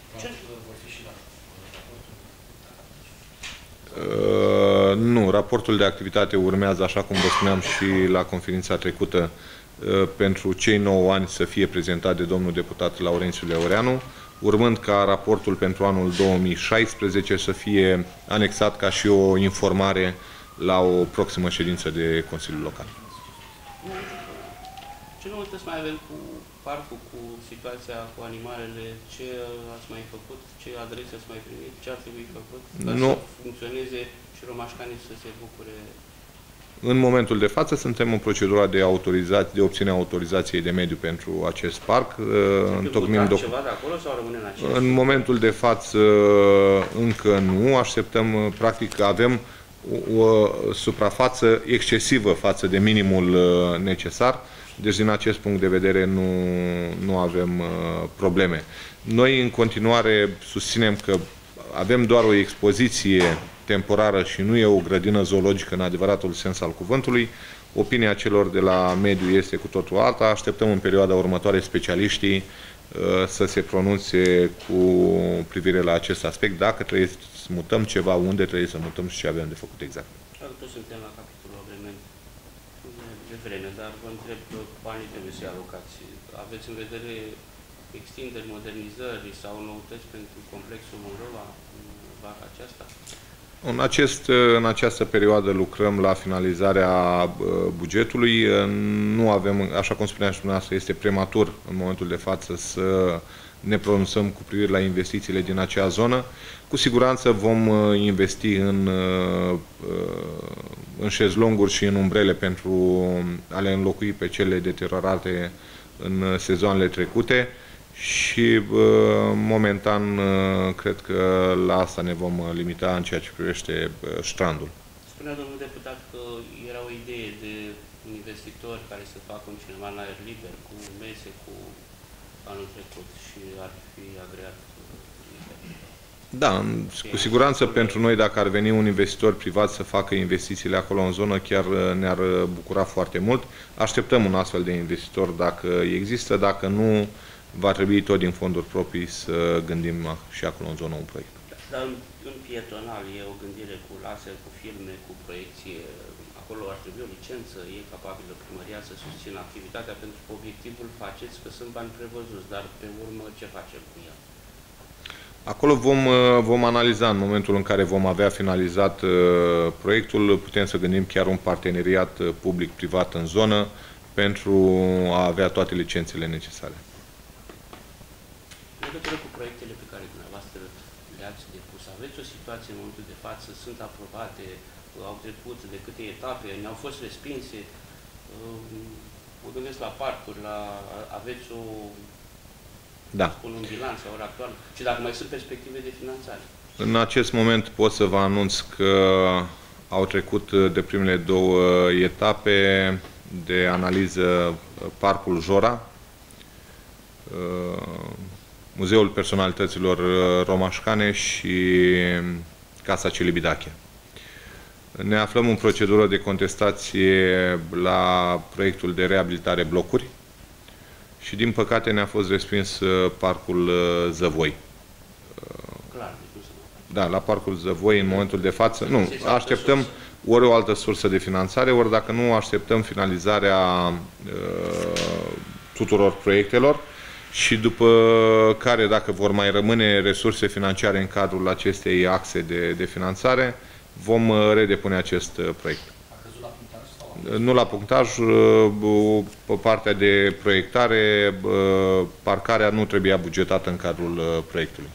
Uh, nu, raportul de activitate urmează, așa cum vă spuneam și la conferința trecută, uh, pentru cei nouă ani să fie prezentat de domnul deputat Laurențiu Leoreanu, urmând ca raportul pentru anul două mii șaisprezece să fie anexat ca și o informare la o proximă ședință de Consiliul Local. Ce noutăți mai avem cu parcul, cu situația cu animalele? Ce ați mai făcut? Ce adrese ați mai primit? Ce ar trebui făcut ca nu. să funcționeze și romașcanii să se bucure? În momentul de față suntem în procedura de, de obținere a autorizației de mediu pentru acest parc. Întocmim ceva de acolo sau rămâne în acest? În momentul de față încă nu. Așteptăm, practic avem o, o suprafață excesivă față de minimul necesar. Deci, din acest punct de vedere, nu, nu avem uh, probleme. Noi, în continuare, susținem că avem doar o expoziție temporară și nu e o grădină zoologică în adevăratul sens al cuvântului. Opinia celor de la mediu este cu totul alta. Așteptăm în perioada următoare specialiștii uh, să se pronunțe cu privire la acest aspect, dacă trebuie să mutăm ceva, unde trebuie să mutăm și ce avem de făcut exact. Toți suntem la capitolul agrement de vreme, dar vă întreb că banii trebuie să-i alocați. Aveți în vedere extinderi, modernizări sau noutăți pentru complexul Monrova în vara aceasta? În, acest, în această perioadă lucrăm la finalizarea bugetului. Nu avem, așa cum spuneam și dumneavoastră, este prematur în momentul de față să ne pronunțăm cu privire la investițiile din acea zonă. Cu siguranță vom investi în, în șezlonguri și în umbrele pentru a le înlocui pe cele deteriorate în sezoanele trecute și momentan cred că la asta ne vom limita în ceea ce privește strandul. Spunea domnul deputat că era o idee de un investitor care să facă un cinema în aer liber, cu mese, cu anul trecut și ar fi agreat. Da, cu siguranță pentru noi, dacă ar veni un investitor privat să facă investițiile acolo în zonă, chiar ne-ar bucura foarte mult. Așteptăm un astfel de investitor dacă există, dacă nu, va trebui tot din fonduri proprii să gândim și acolo în zonă un proiect. Dar în, în pietonal e o gândire cu laser, cu filme, cu proiecție. Acolo ar trebui o licență, e capabilă primăria să susțină activitatea, pentru că obiectivul faceți că sunt bani prevăzuți, dar pe urmă ce facem cu ea? Acolo vom, vom analiza în momentul în care vom avea finalizat uh, proiectul, putem să gândim chiar un parteneriat public-privat în zonă pentru a avea toate licențele necesare. În legătură cu proiectele pe care dumneavoastră le-ați depus, aveți o situație în momentul de față, sunt aprobate, au trecut de câte etape, ne-au fost respinse, mă gândesc la parcuri, la, aveți o, da. spun, un bilanț la ora actuală, și dacă mai sunt perspective de finanțare. În acest moment pot să vă anunț că au trecut de primele două etape de analiză Parcul Jora, Muzeul Personalităților Romașcane și Casa Celibidache. Ne aflăm în procedură de contestație la proiectul de reabilitare blocuri și, din păcate, ne-a fost respins Parcul Zăvoi. Clar, da, la Parcul Zăvoi, în momentul de față, nu, așteptăm ori o altă sursă de finanțare, ori dacă nu, așteptăm finalizarea uh, tuturor proiectelor și după care, dacă vor mai rămâne resurse financiare în cadrul acestei axe de, de finanțare, vom redepune acest proiect. A căzut la punctaj sau? Nu la punctaj, pe partea de proiectare, parcarea nu trebuia bugetată în cadrul proiectului.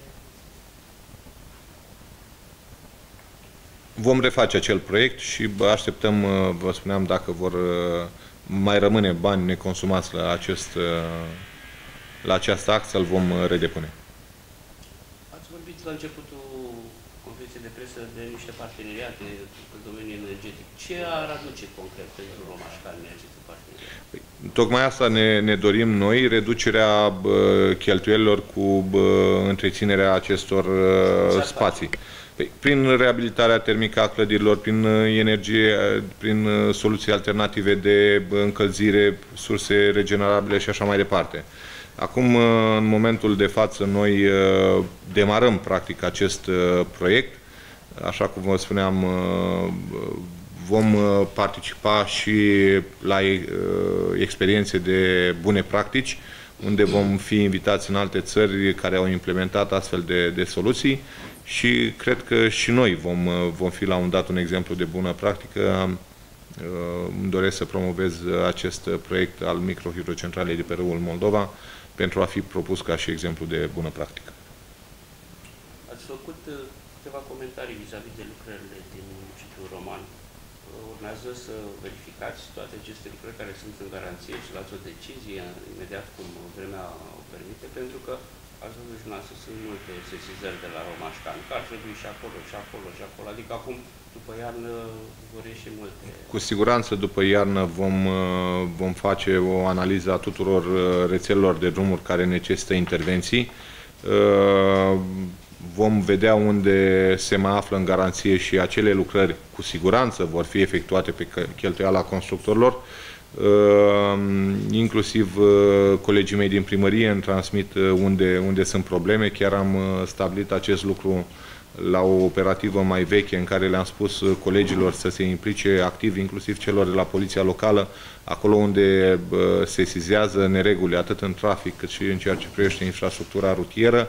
Vom reface acel proiect și așteptăm, vă spuneam, dacă vor mai rămâne bani neconsumați la, acest, la această axă, îl vom redepune. Ați vorbit la începutul conferinței de presă de niște parteneriate în domeniul energetic. Ce ar aduce concret pentru Romașcani aceste parteneriate? Păi, tocmai asta ne, ne dorim noi, reducerea bă, cheltuielilor cu bă, întreținerea acestor bă, spații. Păi, prin reabilitarea termică a clădirilor, prin energie, prin soluții alternative de încălzire, surse regenerabile și așa mai departe. Acum, în momentul de față, noi demarăm practic acest proiect. Așa cum vă spuneam, vom participa și la experiențe de bune practici, unde vom fi invitați în alte țări care au implementat astfel de, de soluții și cred că și noi vom, vom fi la un dat un exemplu de bună practică. Îmi doresc să promovez acest proiect al microhidrocentralei de pe râul Moldova pentru a fi propus ca și exemplu de bună practică. Ați făcut câteva comentarii vis-a-vis de lucrările din municipiul Roman. Urmează să verificați toate aceste lucrări care sunt în garanție și luați o decizie imediat cum vremea o permite, pentru că ați văzut și noastră, sunt multe sesizări de la Romașcani, că ar trebui și acolo, și acolo, și acolo. Adică acum, după iarnă, vor ieși multe. Cu siguranță, după iarnă, vom, vom face o analiză a tuturor rețelelor de drumuri care necesită intervenții. Vom vedea unde se mai află în garanție și acele lucrări cu siguranță vor fi efectuate pe cheltuiala constructorilor. Inclusiv colegii mei din primărie îmi transmit unde, unde sunt probleme. Chiar am stabilit acest lucru la o operativă mai veche în care le-am spus colegilor să se implice activ, inclusiv celor de la Poliția Locală, acolo unde se sesizează nereguli atât în trafic cât și în ceea ce privește infrastructura rutieră,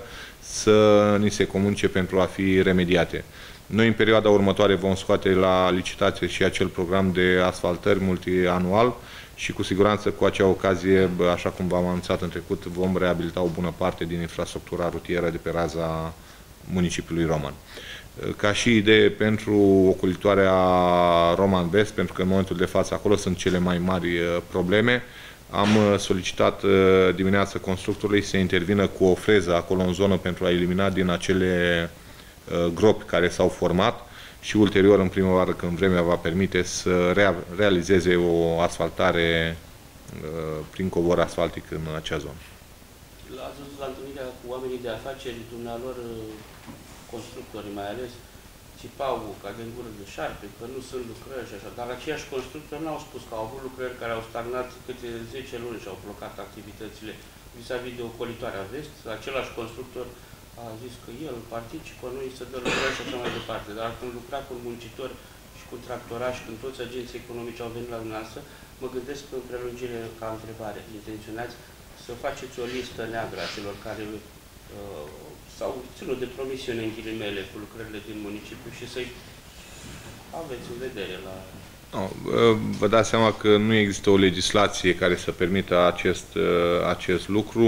să ni se comunice pentru a fi remediate. Noi în perioada următoare vom scoate la licitație și acel program de asfaltări multianual și cu siguranță cu acea ocazie, așa cum v-am anunțat în trecut, vom reabilita o bună parte din infrastructura rutieră de pe raza municipiului Roman. Ca și idee pentru ocolitoarea Roman Vest, pentru că în momentul de față acolo sunt cele mai mari probleme, am solicitat dimineața constructorului să intervină cu o freză acolo în zonă pentru a elimina din acele gropi care s-au format și ulterior, în primăvară, când vremea va permite, să rea realizeze o asfaltare prin covor asfaltic în acea zonă. Ați văzut la întâlnirea cu oamenii de afaceri, dumnealor constructori mai ales, țipau ca de gură de șarpe, că nu sunt lucrări și așa, dar aceiași constructori n-au spus că au avut lucrări care au stagnat câte zece luni și au blocat activitățile vis-a-vis de ocolitoarea Vest. Același constructor a zis că el participă, nu îi se dă lucrări și așa mai departe, dar când lucra cu muncitori și cu tractorași, când toți agenții economici au venit la dumneavoastră, mă gândesc că în prelungire ca întrebare, intenționați să faceți o listă neagră a celor care uh, s-au ținut de promisiune în ghilimele cu lucrările din municipiu și să-i aveți în vedere la... No, vă dați seama că nu există o legislație care să permită acest, acest lucru.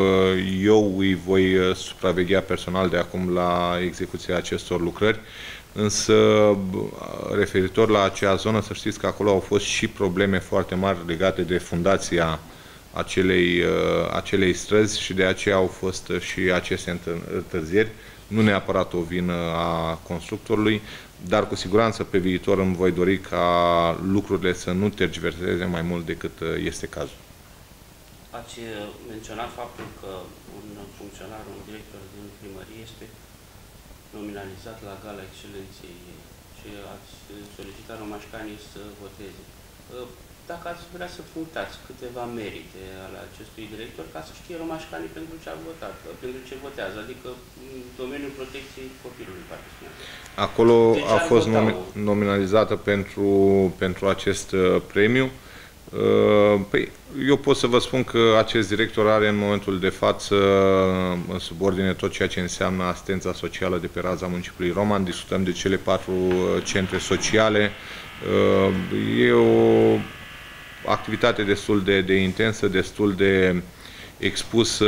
Eu îi voi supraveghea personal de acum la execuția acestor lucrări, însă referitor la acea zonă, să știți că acolo au fost și probleme foarte mari legate de fundația acelei, acelei străzi și de aceea au fost și aceste întârzieri. Nu neapărat o vină a constructorului, dar cu siguranță pe viitor îmi voi dori ca lucrurile să nu tergiverseze mai mult decât este cazul. Ați menționat faptul că un funcționar, un director din primărie este nominalizat la Gala Excelenței și ați solicitat romașcanii să voteze. Dacă ați vrea să punctați câteva merite ale acestui director, ca să știe romașcanii pentru ce a votat, pentru ce votează, adică în domeniul protecției copilului, parcă spuneam. Acolo deci a fost nomi nominalizată pentru, pentru acest uh, premiu. Uh, păi, eu pot să vă spun că acest director are în momentul de față în subordine tot ceea ce înseamnă asistența socială de pe raza municipiului Roman. Discutăm de cele patru centre sociale. Uh, e o activitate destul de, de intensă, destul de expusă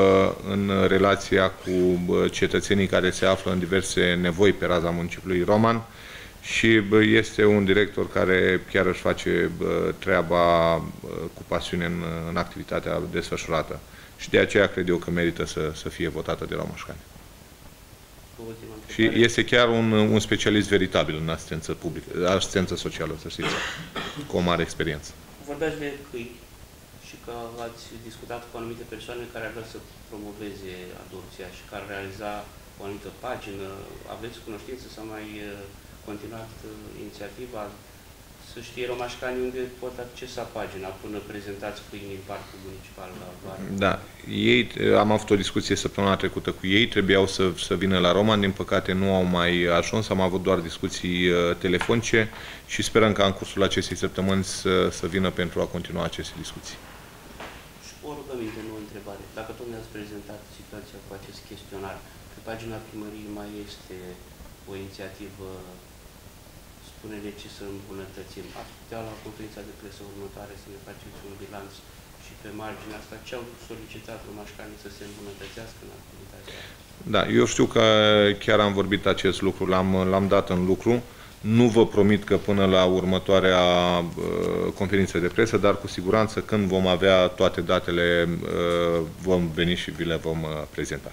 în relația cu cetățenii care se află în diverse nevoi pe raza municipiului Roman și este un director care chiar își face treaba cu pasiune în, în activitatea desfășurată și de aceea cred eu că merită să, să fie votată de romașcani. ultima întrebare. Și este chiar un, un specialist veritabil în asistență publică, asistență socială, să știți, cu o mare experiență. Vorbeați de câini și că ați discutat cu anumite persoane care ar vrea să promoveze adopția și care ar realiza o anumită pagină. Aveți cunoștință să mai continuat inițiativa? Să știe romașcanii unde pot accesa pagina până prezentați câinii în parcul municipal la Vara. Da, ei, am avut o discuție săptămâna trecută cu ei, trebuiau să, să vină la Roman, din păcate nu au mai ajuns, am avut doar discuții uh, telefonice și sperăm ca în cursul acestei săptămâni să, să vină pentru a continua aceste discuții. Și o rugăminte, nu o întrebare. Dacă tot ne-ați prezentat situația cu acest chestionar, pe pagina primăriei mai este o inițiativă, spune-ne ce să îmbunătățim. Ați putea la conferința de presă următoare să ne faceți un bilanț și pe marginea asta ce au solicitat romașcanii să se îmbunătățească în activitatea? Da, eu știu că chiar am vorbit acest lucru, l-am dat în lucru. Nu vă promit că până la următoarea uh, conferință de presă, dar cu siguranță când vom avea toate datele uh, vom veni și vi le vom uh, prezenta.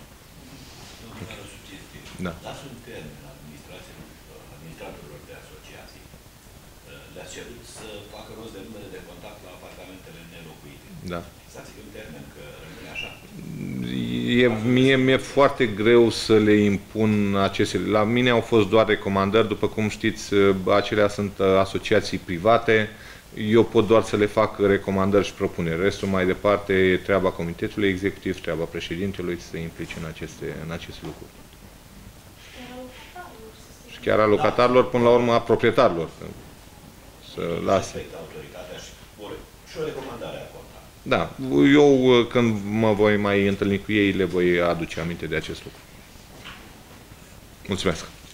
Da. Dați un termen administratorilor de asociații. Le-ați cerut să facă rost de numere de contact la apartamentele nelocuite. Da. Să-ți un termen, că rămâne așa. E, mie mi-e foarte greu să le impun aceste... La mine au fost doar recomandări, după cum știți, acelea sunt asociații private, eu pot doar să le fac recomandări și propuneri. Restul mai departe e treaba comitetului executiv, treaba președintelui să se implice în aceste, în aceste lucruri. Și chiar a locatarilor, până la urmă a proprietarilor. Să lase. Autoritatea și o recomandare a conta. Da, eu când mă voi mai întâlni cu ei, le voi aduce aminte de acest lucru. Mulțumesc!